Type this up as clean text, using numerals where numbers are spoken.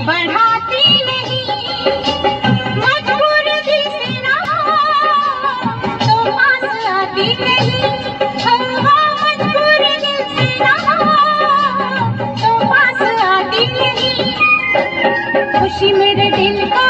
बढ़ाती नहीं, मजबूर दिल से ना तो पास आती नहीं। मजबूर दिल से ना तो पास आती नहीं। खुशी मेरे दिल का